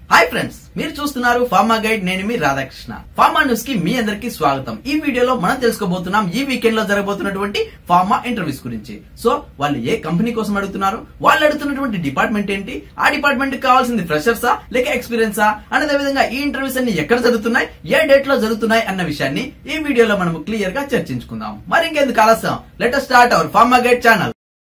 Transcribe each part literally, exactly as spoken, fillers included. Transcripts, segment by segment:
Hi friends మీరు చూస్తున్నారు pharma guide నేను మీ రాధాకృష్ణ ఫార్మా న్యూస్ కి మీ అందరికీ స్వాగతం। ఈ వీడియోలో మనం తెలుసుకోబోతున్నాం ఈ వీకెండ్ లో జరగబోతున్నటువంటి ఫార్మా ఇంటర్వ్యూస్ గురించి। సో వాళ్ళు ఏ కంపెనీ కోసం అడుగుతున్నారు, వాళ్ళు అడుగుతున్నటువంటి డిపార్ట్మెంట్ ఏంటి, ఆ డిపార్ట్మెంట్ కి కావాల్సింది ఫ్రెషర్సా లేక ఎక్స్పీరియన్సా, అదే విధంగా ఈ ఇంటర్వ్యూస్ అన్ని ఎక్కడ జరుగుతున్నాయి, ఏ డేట్ లో జరుగుతున్నాయి అన్న విషయాన్ని ఈ వీడియోలో మనం క్లియర్ గా చర్చించుకుందాం। మరి ఇంకెందుకు ఆలస్యం, let us start our pharma guide channel.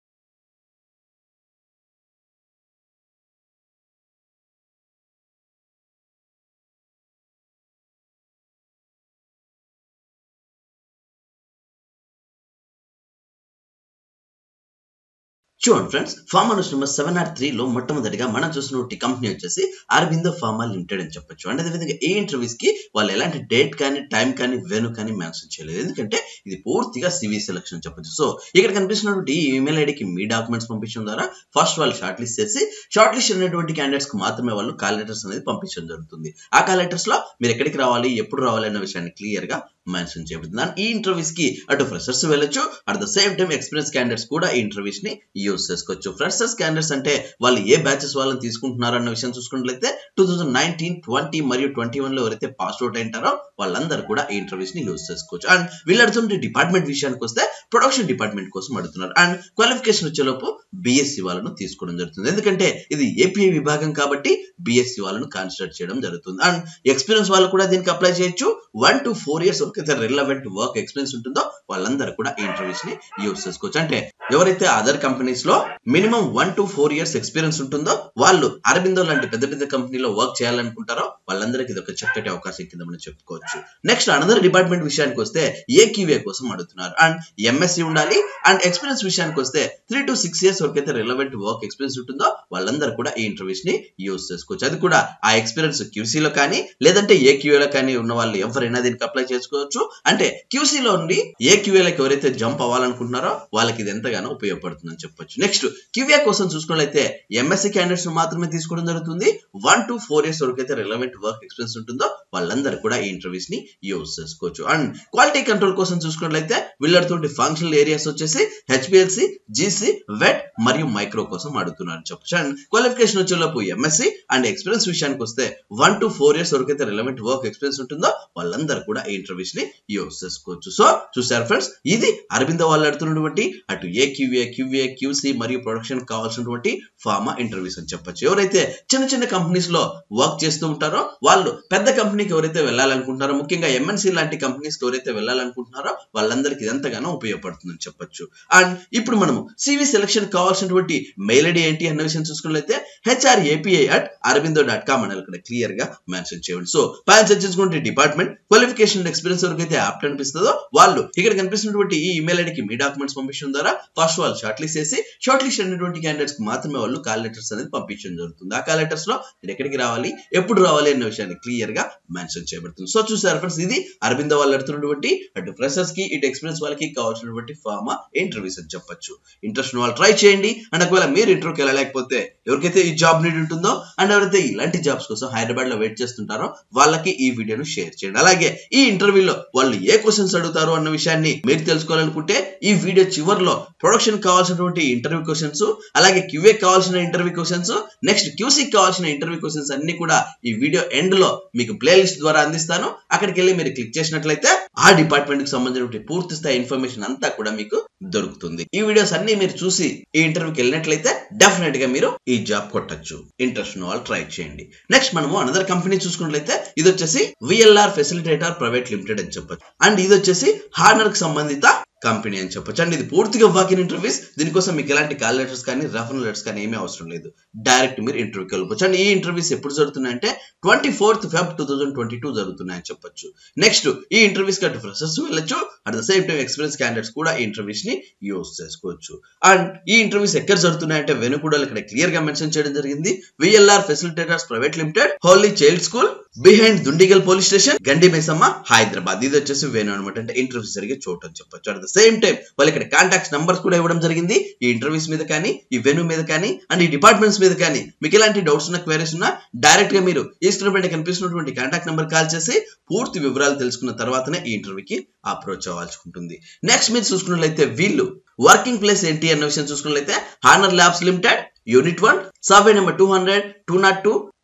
చూడండి friends, pharma news number seven naught three లో మొట్టమొదటిగా మనం చూసినటువంటి కంపెనీ వచ్చేసి అరబిందో ఫార్మా లిమిటెడ్ అని చెప్పొచ్చు। అంటే అదేవిధంగా ఈ ఇంటర్వ్యూస్ కి వాళ్ళు ఎలాంటి డేట్ కానీ టైం కానీ వెను కానీ మెన్షన్ చేయలేదు, ఎందుకంటే ఇది పూర్తిగా సివి సెలక్షన్ చెప్పొచ్చు। సో ఇక్కడ కనిపిస్తున్నటువంటి ఈ ఈమెయిల్ ఐడికి మీ డాక్యుమెంట్స్ పంపించడం ద్వారా ఫస్ట్ వాళ్ళు షార్ట్ లిస్ట్ చేసి షార్ట్ లిస్ట్ అయినటువంటి క్యాండిడేట్స్ కి మాత్రమే వాళ్ళు కాల్ లెటర్స్ అనేది పంపించడం జరుగుతుంది। ఆ కాల్ లెటర్స్ లో మీరు ఎక్కడికి రావాలి, ఎప్పుడు రావాలి అన్న విషయాన్ని క్లియర్ గా మెన్షన్ చేయబడుతుంది। అండ్ ఈ ఇంటర్వ్యూస్ కి అటు ఫ్రెషర్స్ వెళ్ళొచ్చు, at the same time experience candidates కూడా ఈ ఇంటర్వ్యూస్ ని యూజ్ చేసుకోవచ్చు। ఫ్రెషర్స్ క్యాండిడేట్స్ అంటే వాళ్ళు ఏ బ్యాచెస్ వాళ్ళని తీసుకుంటున్నారు అన్న విషయం చూసుకున్నట్లయితే టూ థౌసండ్ నైన్టీన్ ట్వంటీ మరియు ట్వంటీ వన్ లో ఎవరైతే పాస్ అవుట్ అయింటారో వాళ్ళందరూ కూడా ఈ ఇంటర్వ్యూస్ ని యూజ్ చేసుకోవచ్చు। అండ్ వీళ్ళు అడుగుతున్న డిపార్ట్మెంట్ విషయానికి వస్తే ప్రొడక్షన్ డిపార్ట్మెంట్ కోసం అడుగుతున్నారు। అండ్ క్వాలిఫికేషన్ వచ్చేలోపు బిఎస్సి వాళ్ళను తీసుకోవడం జరుగుతుంది, ఎందుకంటే ఇది ఏపీఐ విభాగం కాబట్టి బిఎస్సి వాళ్ళను కన్సిడర్ చేయడం జరుగుతుంది। అండ్ ఎక్స్పీరియన్స్ వాళ్ళు కూడా దీనికి అప్లై చేయొచ్చు। వన్ టు ఫోర్ ఇయర్స్ వరకు అయితే రిలవెంట్ వర్క్ ఎక్స్పీరియన్స్ ఉంటుందో వాళ్ళందరూ కూడా ఈ ఇంటర్వ్యూస్ ని యూజ్ చేసుకోవచ్చు। అంటే ఎవరైతే అదర్ కంపెనీస్ లో minimum one to four years experience ఉంటుందో వాళ్ళు అరబిందో లాంటి పెద్ద పెద్ద కంపెనీలో వర్క్ చేయాలనుకుంటారో వాళ్ళందరికీ ఇది ఒక చక్కటి అవకాశం కింద మనం చెప్పుకోవచ్చు। నెక్స్ట్ అనదర్ డిపార్ట్మెంట్ విషయానికి వస్తే ఏక్యూఏ కోసం అడుగుతున్నారు। అండ్ ఎంఎస్సి ఉండాలి। అండ్ ఎక్స్పీరియన్స్ విషయానికి వస్తే త్రీ టు సిక్స్ ఇయర్స్ వరకు అయితే రిలవెంట్ వర్క్ ఎక్స్పీరియన్స్ ఉంటుందో వాళ్ళందరూ కూడా ఈ ఇంటర్వ్యూస్ ని యూజ్ చేసుకోవచ్చు। అది కూడా ఆ ఎక్స్పీరియన్స్ క్యూసీలో కానీ లేదంటే ఏక్యూఏలో కానీ ఉన్న వాళ్ళు ఎవరైనా దీనికి అప్లై చేసుకోవచ్చు। అంటే క్యూసీలో నుండి ఏక్యూఏలకు ఎవరైతే జంప్ అవ్వాలనుకుంటున్నారో వాళ్ళకి ఇది ఎంతగానో ఉపయోగపడుతుందని చెప్పొచ్చు। నెక్స్ట్ క్యూఏ కోసం చూసుకున్నట్లయితే ఎంఎస్సీ క్యాండిడేట్స్ మాత్రమే తీసుకోవడం జరుగుతుంది। వన్ టు ఫోర్ ఇయర్స్ వరకు అయితే రిలవెంట్ వర్క్ ఎక్స్పీరియన్స్ ఉంటుందో వాళ్ళందరూ కూడా ఈ ఇంటర్వ్యూస్ ని యూజ్ చేసుకోవచ్చు। అండ్ క్వాలిటీ కంట్రోల్ కోసం చూసుకున్నట్లయితే వీళ్ళతో ఫంక్షనల్ ఏరియాస్ వచ్చేసి హెచ్పిఎల్సి, జీసీ, వెట్ మరియు మైక్రో కోసం అడుగుతున్నారు చెప్పొచ్చు। అండ్ క్వాలిఫికేషన్ వచ్చేలోపు ఎంఎస్సీ అండ్ ఎక్స్పీరియన్స్ విషయానికి వస్తే వన్ టు ఫోర్ ఇయర్స్ వరకు అయితే రిలవెంట్ వర్క్ ఎక్స్పీరియన్స్ ఉంటుందో వాళ్ళందరూ కూడా ఈ ఇంటర్వ్యూస్ ని యూజ్ చేసుకోవచ్చు। సో చూసారు ఫ్రెండ్స్, ఇది అరబిందో వాళ్ళు అడుగుతున్నటువంటి అటు ఏక్యూఏ, క్యూఏ, క్యూసీ మరియు ప్రొడక్షన్ కావాల్సినటువంటి ఫార్మా ఇంటర్వ్యూస్ అని చెప్పొచ్చు। ఎవరైతే చిన్న చిన్న కంపెనీస్ లో వర్క్ చేస్తూ ఉంటారో వాళ్ళు పెద్ద కంపెనీకి ఎవరైతే వెళ్ళాలనుకుంటున్నారో, ముఖ్యంగా ఎంఎన్సీ లాంటి కంపెనీస్ కి ఎవరైతే వెళ్ళాలనుకుంటున్నారో వాళ్ళందరికీ ఇది ఎంతగానో ఉపయోగపడుతుందని చెప్పొచ్చు। అండ్ ఇప్పుడు మనము సివి సెలక్షన్ కావాల్సినటువంటి మెయిల్ ఐడి ఏంటి అన్న విషయం చూసుకున్నట్లయితే HR API at Aurobindo dot com అని ఇక్కడ క్లియర్ గా మెన్షన్ చేయండి। సో పైన చర్చించుకుంటే డిపార్ట్మెంట్, క్వాలిఫికేషన్, ఎక్స్పీరియన్స్ వరకు అయితే యాప్ట్ అనిపిస్తుందో వాళ్ళు ఇక్కడ కనిపిస్తున్నటువంటి ఈ ఈమెయిల్ ఐడికి మీ డాక్యుమెంట్స్ పంపించడం ద్వారా ఫస్ట్ వాళ్ళు షార్ట్ లిస్ట్ చేసి షార్ట్ లిస్ట్ అయినటువంటి క్యాండిడేట్స్ కి మాత్రమే వాళ్ళు కాల్ లెటర్స్ అనేది పంపించడం జరుగుతుంది। ఆ కాల్ లెటర్స్ లో మీరు ఎక్కడికి రావాలి, ఎప్పుడు రావాలి అన్న విషయాన్ని క్లియర్ గా మెన్షన్ చేయబడుతుంది। సో చూసారు ఫ్రెండ్స్, ఇది అరబిందో వాళ్ళు అడుగుతున్నటువంటి అటు ఫ్రెషర్స్ కి ఇటు ఎక్స్పీరియన్స్ వాళ్ళకి కావాల్సినటువంటి ఫార్మా ఇంటర్వ్యూస్ అని చెప్పొచ్చు। ఇంట్రెస్ట్ వాళ్ళు ట్రై చేయండి। అండ్ ఒకవేళ మీరు ఇంటర్వ్యూకి వెళ్ళలేకపోతే ఎవరికైతే ఈ జాబ్ నీడ్ ఉంటుందో అండ్ ఎవరైతే ఇలాంటి జాబ్స్ కోసం హైదరాబాద్ లో వెయిట్ చేస్తుంటారో వాళ్ళకి ఈ వీడియోను షేర్ చేయండి। అలాగే ఈ ఇంటర్వ్యూలో వాళ్ళు ఏ క్వశ్చన్స్ అడుగుతారు అన్న విషయాన్ని మీరు తెలుసుకోవాలనుకుంటే ఈ వీడియో చివరిలో ప్రొడక్షన్ కావాల్సినటువంటి ఇంటర్వ్యూ క్వశ్చన్స్, అలాగే క్యూఏ కావాల్సిన ఇంటర్వ్యూ క్వశ్చన్స్, నెక్స్ట్ క్యూసీ కావాల్సిన ఇంటర్వ్యూ క్వశ్చన్స్ అన్ని కూడా ఈ వీడియో ఎండ్ లో మీకు ప్లేలిస్ట్ ద్వారా అందిస్తాను। అక్కడికి వెళ్ళి మీరు క్లిక్ చేసినట్లయితే ఆ డిపార్ట్మెంట్ కి సంబంధించిన పూర్తి స్థాయి ఇన్ఫర్మేషన్ అంతా కూడా మీకు దొరుకుతుంది। ఈ వీడియోస్ అన్ని మీరు చూసి ఈ ఇంటర్వ్యూకి వెళ్ళినట్లయితే డెఫినెట్ గా మీరు ఈ జాబ్ కొట్టచ్చు। ఇంట్రెస్ట్ ఉన్న వాళ్ళు ట్రై చేయండి। నెక్స్ట్ మనము అనదర్ కంపెనీ చూసుకున్నట్లయితే ఇది వచ్చేసి విఎల్ఆర్ ఫెసిలిటేటర్ ప్రైవేట్ లిమిటెడ్ అని చెప్పొచ్చు। అండ్ ఇది వచ్చేసి హార్నర్ కి సంబంధిత కంపెనీ అని చెప్పొచ్చు। అండ్ ఇది పూర్తిగా వాక్ ఇన్ ఇంటర్వ్యూస్, దీనికోసం మీకు ఎలాంటి కాల్ లెటర్స్ కానీ రెఫరల్ లెటర్స్ కానీ ఏమీ అవసరం లేదు, డైరెక్ట్ మీరు ఇంటర్వ్యూకి వెళ్ళవచ్చు। అండ్ ఈ ఇంటర్వ్యూస్ ఎప్పుడు జరుగుతున్నాయంటే twenty fourth Feb two thousand twenty two జరుగుతున్నాయని చెప్పొచ్చు। నెక్స్ట్ ఈ ఇంటర్వ్యూస్ కి అటు ఫ్రెషర్స్ వెళ్ళొచ్చు, at the same time experience candidates కూడా ఈ ఇంటర్వ్యూస్ ని యూజ్ చేసుకోవచ్చు। అండ్ ఈ ఇంటర్వ్యూస్ ఎక్కడ జరుగుతున్నాయంటే వెను కూడా ఇక్కడ క్లియర్ గా మెన్షన్ చేయడం జరిగింది। VLR facilitators private limited, holy child school behind Dundigal police station, Gandi Maisamma, Hyderabad. ఇది వచ్చేసి వెను అనమాట, అంటే ఇంటర్వ్యూస్ జరిగే చోటు అని చెప్పొచ్చు। అట్ ద సేమ్ టైం వాళ్ళు ఇక్కడ కాంటాక్ట్ నంబర్స్ కూడా ఇవ్వడం జరిగింది ఈ ఇంటర్వ్యూస్ మీద కానీ, ఈ వెను మీద కానీ, అండ్ ఈ డిపార్ట్మెంట్స్ మీద కానీ మీకు ఎలాంటి డౌట్స్ ఉన్న, క్వైరీస్ ఉన్నా డైరెక్ట్ గా మీరు ఈ స్క్రీన్ పైన కనిపిస్తున్నటువంటి కాంటాక్ట్ నెంబర్ కాల్ చేసి పూర్తి వివరాలు తెలుసుకున్న తర్వాతనే ఈ ఇంటర్వ్యూకి అప్రోచ్ అవ్వాల్సి ఉంటుంది। నెక్స్ట్ మీరు చూసుకున్నట్లయితే వీళ్ళు వర్కింగ్ ప్లేస్ ఏంటి అన్న విషయం చూసుకున్నట్లయితే Horner labs limited, unit one, survey number two hundred, two naught two,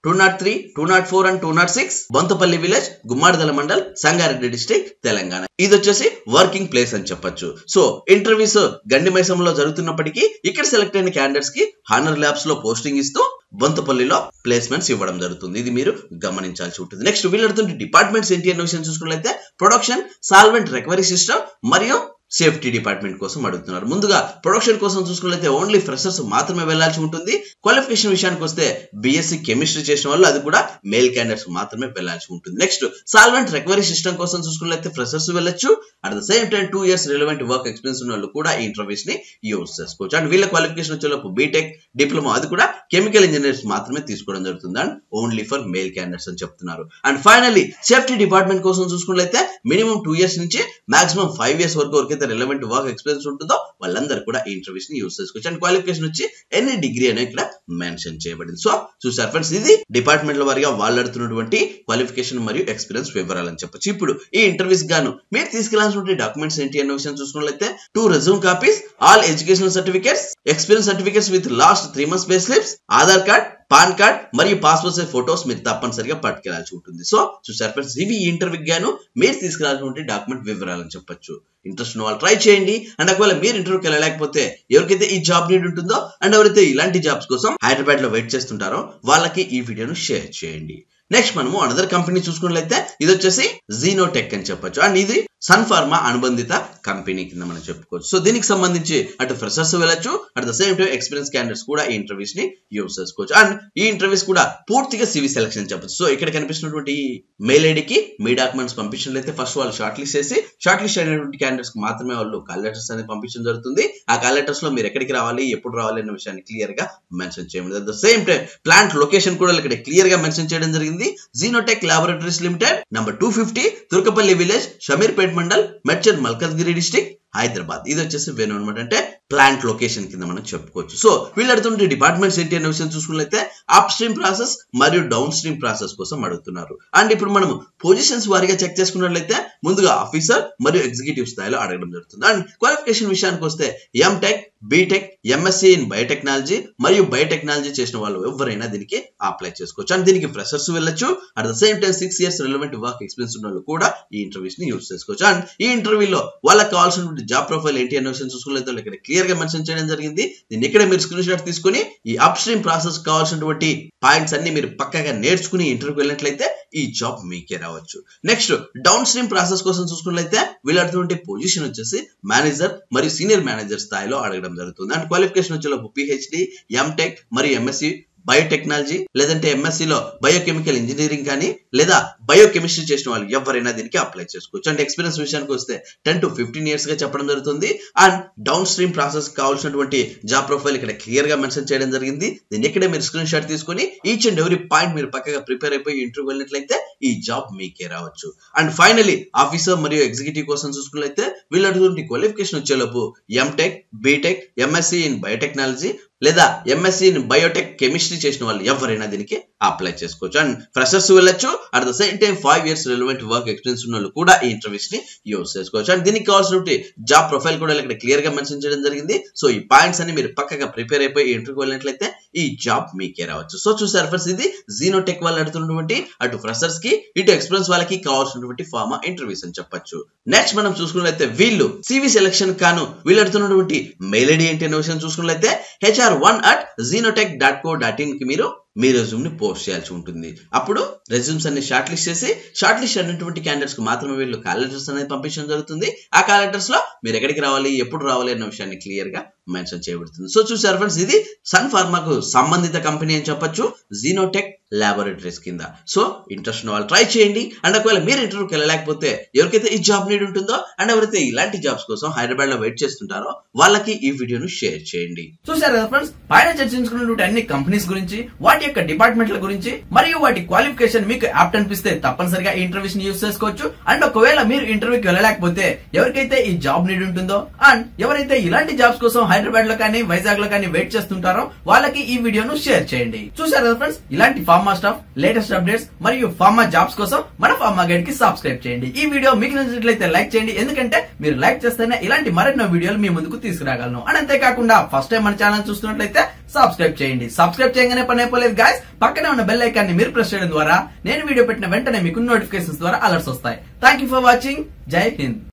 two naught three two naught four and two naught six Bonthapalli village Gummadidala mandal Sangareddy district Telangana. ఇది వచ్చేసి వర్కింగ్ ప్లేస్ అని చెప్పొచ్చు. సో ఇంటర్వ్యూస్ గండి మైసంలో జరుగుతున్నప్పటికీ ఇక్కడ సెలెక్ట్ అయిన క్యాండిడేట్స్ కి హానర్ ల్యాబ్స్ లో posting ఇస్తూ బొంతపల్లిలో placements ఇవ్వడం జరుగుతుంది. ఇది మీరు గమనించాల్సి ఉంటుంది. నెక్స్ట్ వీళ్ళడుతుంటే డిపార్ట్మెంట్స్ ఏంటి అనే విషయం చూసుకున్నట్లయితే ప్రొడక్షన్, సాల్వెంట్ రికవరీ సిస్టమ్ మరియు సేఫ్టీ డిపార్ట్మెంట్ కోసం అడుగుతున్నారు. ముందుగా ప్రొడక్షన్ కోసం చూసుకున్నట్లయితే ఓన్లీ ఫ్రెషర్స్ మాత్రమే వెళ్లాల్సి ఉంటుంది. క్వాలిఫికేషన్ విషయానికి వస్తే బీఎస్సీ కెమిస్ట్రీ చేసిన వాళ్ళు అది కూడా మేల్ క్యాండిడేట్స్ మాత్రమే వెళ్లాల్సి ఉంటుంది. నెక్స్ట్ సాల్వెంట్ రికవరీ సిస్టమ్ కోసం చూసుకున్నట్లయితే ఫ్రెషర్స్ వెళ్ళొచ్చు. At the same time two years relevant work experience ఉన్న వాళ్ళు కూడా ఈ ఇంటర్వ్యూస్ ని యూజ్ చేసుకోవచ్చు. అండ్ వీళ్ళ క్వాలిఫికేషన్ వచ్చేలోపు బీటెక్, డిప్లొమా అది కూడా కెమికల్ ఇంజనీర్స్ మాత్రమే తీసుకోవడం జరుగుతుంది. And only for male candidates అని చెప్తున్నారు. అండ్ ఫైనల్లీ సేఫ్టీ డిపార్ట్మెంట్ కోసం చూసుకున్నట్లయితే మినిమం టూ ఇయర్స్ నుంచి మాక్సిమం ఫైవ్ ఇయర్స్ వరకు వరకైతే రిలవెంట్ వర్క్ ఎక్స్పీరియన్స్ ఉంటుందో వాళ్ళందరూ కూడా ఈ ఇంటర్వ్యూస్ ని యూజ్ చేసుకోవచ్చు. అండ్ క్వాలిఫికేషన్ వచ్చి ఎనీ డిగ్రీ అనేది ఇక్కడ మెన్షన్ చేయబడింది. సో చూసారు ఫ్రెండ్స్, ఇది డిపార్ట్మెంట్ల వారిగా వాళ్ళు అడుగుతున్నటువంటి క్వాలిఫికేషన్ మరియు ఎక్స్పీరియన్స్ వివరాలని చెప్పొచ్చు. ఇప్పుడు ఈ ఇంటర్వ్యూస్ గాను మీరు తీసుకెళ్లాల్సిన డాక్యుమెంట్స్ ఏంటి అనే విషయం చూసుకున్నట్లయితే two resume copies, all educational certificates, experience certificates with last three months pay slips, Aadhaar card, PAN card మరియు పాస్పోర్ట్ సైజ్ ఫోటోస్ మీరు తప్పనిసరిగా పట్టుకెళ్లాల్సి ఉంటుంది. సో చూసారు ఫ్రెండ్స్, ఇవి ఈ ఇంటర్వ్యూ గాను మీరు తీసుకెళ్లాల్సిన డాక్యుమెంట్ వివరాలని చెప్పొచ్చు. ఇంట్రెస్ట్ ఉన్న వాళ్ళు ట్రై చేయండి. అండ్ ఒకవేళ మీరు ఇంటర్వ్యూకి వెళ్ళలేకపోతే ఎవరికైతే ఈ జాబ్ నీడ్ ఉంటుందో అండ్ ఎవరైతే ఇలాంటి జాబ్స్ కోసం హైదరాబాద్ లో వెయిట్ చేస్తుంటారో వాళ్ళకి ఈ వీడియోను షేర్ చేయండి. నెక్స్ట్ మనము అనదర్ కంపెనీ చూసుకున్నట్లయితే ఇది వచ్చేసి జీనోటెక్ అని చెప్పొచ్చు. అండ్ ఇది సన్ ఫార్మా అనుబంధిత కంపెనీ కింద మనం చెప్పుకోవచ్చు. సో దీనికి సంబంధించి అటు ఫ్రెషర్స్ వెళ్ళొచ్చు, at the same time experience candidates కూడా ఈ ఇంటర్వ్యూస్ ని యూజ్ చేసుకోవచ్చు. అండ్ ఈ ఇంటర్వ్యూస్ కూడా పూర్తిగా సివి సెలక్షన్ చెప్పొచ్చు. సో ఇక్కడ కనిపిస్తున్నటువంటి మెయిల్ ఐడికి మీ డాక్యుమెంట్స్ పంపించినట్లయితే ఫస్ట్ వాళ్ళు షార్ట్ లిస్ట్ చేసి షార్ట్ లిస్ట్ అయినటువంటి క్యాండిడేట్స్ కి మాత్రమే వాళ్ళు కాల్ లెటర్స్ అనేది పంపించడం జరుగుతుంది. ఆ కాల్ లెటర్స్ లో మీరు ఎక్కడికి రావాలి, ఎప్పుడు రావాలి అనే విషయాన్ని క్లియర్ గా మెన్షన్ చేయడం. At the same time plant location కూడా ఇక్కడ క్లియర్ గా మెన్షన్ చేయడం జరిగింది. Genotek laboratories limited, number two fifty, Turkapalli village, Shamirpet mandal, Medchal Malkajgiri district, Hyderabad. ఇది వచ్చేసి వేణు అనమాట, అంటే ప్లాంట్ లొకేషన్ కింద మనం చెప్పుకోవచ్చు. సో వీళ్ళు అడుగుతుంటే డిపార్ట్మెంట్స్ ఏంటి అనే విషయం చూసుకున్నట్లయితే అప్ స్ట్రీమ్ ప్రాసెస్ మరియు డౌన్ స్ట్రీమ్ ప్రాసెస్ కోసం అడుగుతున్నారు. అండ్ ఇప్పుడు మనం పొజిషన్స్ వారిగా చెక్ చేసుకున్నట్లయితే ముందుగా ఆఫీసర్ మరియు ఎగ్జిక్యూటివ్ స్థాయిలో అడగడం జరుగుతుంది. అండ్ క్వాలిఫికేషన్ విషయానికి వస్తే MTech, BTech, MSc in biotechnology మరియు బయోటెక్నాలజీ చేసిన వాళ్ళు ఎవరైనా దీనికి అప్లై చేసుకోవచ్చు. అండ్ దీనికి ఫ్రెషర్స్ వెళ్ళొచ్చు. At the same time six years relevant work experience ఉన్న వాళ్ళు కూడా ఈ ఇంటర్వ్యూస్ ని యూజ్ చేసుకోవచ్చు. అండ్ ఈ ఇంటర్వ్యూలో వాళ్ళకి కావాల్సిన జాబ్ ప్రొఫైల్ ఏంటి అనే విషయం చూసుకున్నట్లయితే ఇక్కడ క్లియర్ గా మెన్షన్ చేయడం జరిగింది. దీన్ని ఇక్కడ మీరు స్క్రీన్ షాట్ తీసుకుని ఈ అప్ స్ట్రీమ్ ప్రాసెస్ కావాల్సినటువంటి పాయింట్స్ అన్ని మీరు పక్కగా నేర్చుకుని ఇంటర్వ్యూకి వెళ్ళినట్లయితే ఈ జాబ్ మీకే రావచ్చు. నెక్స్ట్ డౌన్ స్ట్రీమ్ ప్రాసెస్ కోసం చూసుకున్నట్లయితే వీళ్ళటువంటి పొజిషన్ వచ్చేసి మేనేజర్ మరియు సీనియర్ మేనేజర్ స్థాయిలో అడగడం జరుగుతుంది. అండ్ క్వాలిఫికేషన్ వచ్చేలోపు పిహెచ్డి, ఎంటెక్ మరియు ఎంఎస్సి బయోటెక్నాలజీ లేదంటే ఎంఎస్సి లో బయోకెమికల్ ఇంజనీరింగ్ కానీ లేదా బయోకెమిస్ట్రీ చేసిన వాళ్ళు ఎవరైనా దీనికి అప్లై చేసుకోవచ్చు. అండ్ ఎక్స్పీరియన్స్ విషయానికి వస్తే టెన్ టు ఫిఫ్టీన్ ఇయర్స్ గా చెప్పడం జరుగుతుంది. అండ్ డౌన్ స్ట్రీమ్ ప్రాసెస్ కావాల్సినటువంటి జాబ్ ప్రొఫైల్ ఇక్కడ క్లియర్ గా మెన్షన్ చేయడం జరిగింది. దీన్ని ఇక్కడే మీరు స్క్రీన్ షాట్ తీసుకుని ఈచ్ అండ్ ఎవ్రీ పాయింట్ మీరు పక్కగా ప్రిపేర్ అయిపోయి ఇంటర్వ్యూ వెళ్ళినట్లయితే ఈ జాబ్ మీకే రావచ్చు. అండ్ ఫైనలీ ఆఫీసర్ మరియు ఎగ్జిక్యూటివ్ కోసం చూసుకున్నట్లయితే వీళ్ళటువంటి క్వాలిఫికేషన్ వచ్చేలోపు MTech, BTech, MSc in biotechnology లేదా ఎంఎస్సి ఇన్ బయోటెక్ కెమిస్ట్రీ చేసిన వాళ్ళు ఎవరైనా దీనికి అప్లై చేసుకోవచ్చు. అండ్ ఫ్రెషర్స్ వెళ్ళొచ్చు. At the same time five years relevant work experience ఉన్న వాళ్ళు కూడా ఈ ఇంటర్వ్యూస్ ని యూజ్ చేసుకోవచ్చు. అండ్ దీనికి కావాల్సిన జాబ్ ప్రొఫైల్ కూడా ఇక్కడ క్లియర్ గా మెన్షన్ చేయడం జరిగింది. సో ఈ పాయింట్స్ అన్ని మీరు పక్కగా ప్రిపేర్ అయిపోయి ఇంటర్వ్యూకి వెళ్ళినట్లయితే ఈ జాబ్ మీకే రావచ్చు. సో చూసారు ఫ్రెండ్స్, ఇది జీనోటెక్ వాళ్ళు అడుగుతున్నటువంటి అటు ఫ్రెషర్స్ కి ఇటు ఎక్స్పీరియన్స్ వాళ్ళకి కావాల్సినటువంటి ఫార్మా ఇంటర్వ్యూస్ అని చెప్పొచ్చు. నెక్స్ట్ మనం చూసుకున్నట్లయితే వీళ్ళు సివి సెలక్షన్ కాను వీళ్ళు అడుగుతున్నటువంటి మెయిల్ ఐడి ఏంటి అనే విషయం చూసుకున్నట్లయితే HR one at Genotek dot co dot in కి మీరు మీ రెజ్యూమ్ ని పోస్ట్ చేయాల్సి ఉంటుంది. అప్పుడు రెజ్యూమ్స్ అన్ని షార్ట్ లిస్ట్ చేసి షార్ట్ లిస్ట్ అయినటువంటి క్యాండిడేట్స్ కు మాత్రమే వీళ్ళు కాల్ లెటర్స్ అనేది పంపించడం జరుగుతుంది. ఆ కాల్ లెటర్స్ లో మీరు ఎక్కడికి రావాలి, ఎప్పుడు రావాలి అన్న విషయాన్ని క్లియర్ గా మెన్షన్ చేయబడుతుంది. సో చూసారు ఫ్రెండ్స్, ఇది సన్ ఫార్మాకు సంబంధిత కంపెనీ అని చెప్పొచ్చు, జీనోటెక్ లాబొరేటరీస్ కింద. సో ఇంట్రెస్ట్ ఉన్న వాళ్ళు ట్రై చేయండి. అండ్ ఒకవేళ మీరు ఇంటర్వ్యూకి వెళ్ళలేకపోతే ఎవరికైతే ఈ జాబ్ నీడ్ ఉంటుందో అండ్ ఎవరైతే ఇలాంటి జాబ్స్ కోసం హైదరాబాద్ లో వెయిట్ చేస్తుంటారో వాళ్ళకి ఈ వీడియోను షేర్ చేయండి. చూసారు కదా ఫ్రెండ్స్, పైన చర్చించుకున్నటువంటి అన్ని కంపెనీస్ గురించి, వాటి యొక్క డిపార్ట్మెంట్ల గురించి మరియు వాటి క్వాలిఫికేషన్ మీకు యాప్ట్ అనిపిస్తే తప్పనిసరిగా ఈ ఇంటర్వ్యూస్ ని యూజ్ చేసుకోవచ్చు. అండ్ ఒకవేళ మీరు ఇంటర్వ్యూకి వెళ్ళలేకపోతే ఎవరికైతే ఈ జాబ్ నీడ్ ఉంటుందో అండ్ ఎవరైతే ఇలాంటి జాబ్స్ కోసం హైదరాబాద్ లో కానీ వైజాగ్ లో కానీ వెయిట్ చేస్తుంటారో వాళ్ళకి ఈ వీడియోను షేర్ చేయండి. చూసారు కదా ఫ్రెండ్స్, ఇలాంటి pharma pharma staff, latest updates మరియు ఫార్మా జాబ్స్ కోసం మన ఫార్మా గైడ్ కి సబ్స్క్రైబ్ చేయండి. ఈ వీడియో మీకు నచ్చినట్లయితే లైక్ చేయండి, ఎందుకంటే మీరు లైక్ చేస్తేనే ఇలాంటి మరెన్నో వీడియోలు మీ ముందుకు తీసుకురాగలను. అండ్ అంతేకాకుండా ఫస్ట్ టైం మన ఛానల్ చూస్తున్నట్లయితే సబ్స్క్రైబ్ చేయండి. సబ్స్క్రైబ్ చేయగానే పని అయిపోలేదు గాయస్, పక్కనే ఉన్న బెల్ ఐకాన్ ని మీరు ప్రెస్ చేయడం ద్వారా నేను వీడియో పెట్టిన వెంటనే మీకు నోటిఫికేషన్స్ ద్వారా అలర్ట్స్ వస్తాయి. Thank you for watching. జై హింద్.